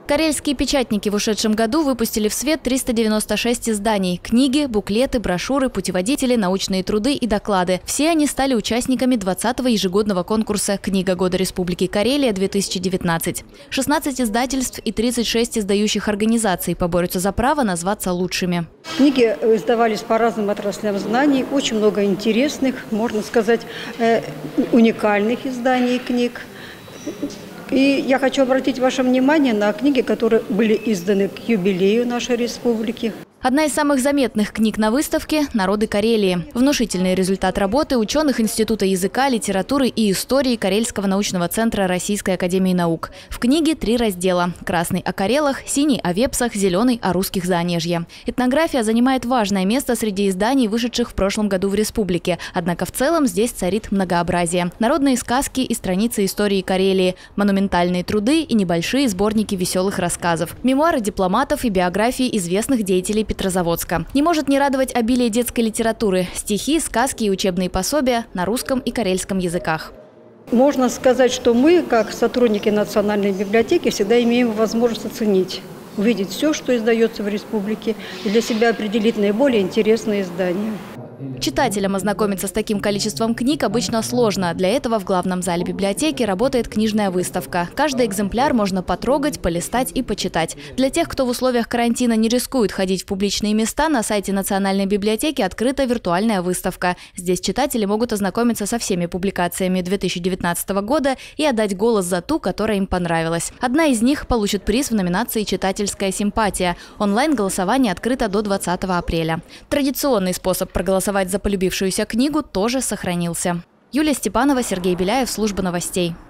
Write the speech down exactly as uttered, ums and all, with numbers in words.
Карельские печатники в ушедшем году выпустили в свет триста девяносто шесть изданий – книги, буклеты, брошюры, путеводители, научные труды и доклады. Все они стали участниками двадцатого ежегодного конкурса «Книга года Республики Карелия-две тысячи девятнадцать». шестнадцать издательств и тридцать шесть издающих организаций поборются за право назваться лучшими. Книги издавались по разным отраслям знаний, очень много интересных, можно сказать, уникальных изданий книг. И я хочу обратить ваше внимание на книги, которые были изданы к юбилею нашей республики. Одна из самых заметных книг на выставке – «Народы Карелии». Внушительный результат работы ученых Института языка, литературы и истории Карельского научного центра Российской академии наук. В книге три раздела – красный о Карелах, синий о Вепсах, зеленый о русских Заонежье. Этнография занимает важное место среди изданий, вышедших в прошлом году в республике. Однако в целом здесь царит многообразие. Народные сказки и страницы истории Карелии, монументальные труды и небольшие сборники веселых рассказов, мемуары дипломатов и биографии известных деятелей Петрозаводска. Не может не радовать обилие детской литературы – стихи, сказки и учебные пособия на русском и карельском языках. Можно сказать, что мы, как сотрудники Национальной библиотеки, всегда имеем возможность оценить, увидеть все, что издается в республике, и для себя определить наиболее интересные издания. Читателям ознакомиться с таким количеством книг обычно сложно. Для этого в главном зале библиотеки работает книжная выставка. Каждый экземпляр можно потрогать, полистать и почитать. Для тех, кто в условиях карантина не рискует ходить в публичные места, на сайте Национальной библиотеки открыта виртуальная выставка. Здесь читатели могут ознакомиться со всеми публикациями две тысячи девятнадцатого года и отдать голос за ту, которая им понравилась. Одна из них получит приз в номинации «Читательская симпатия». Онлайн-голосование открыто до двадцатого апреля. Традиционный способ проголосовать за полюбившуюся книгу тоже сохранился. Юлия Степанова, Сергей Беляев, служба новостей.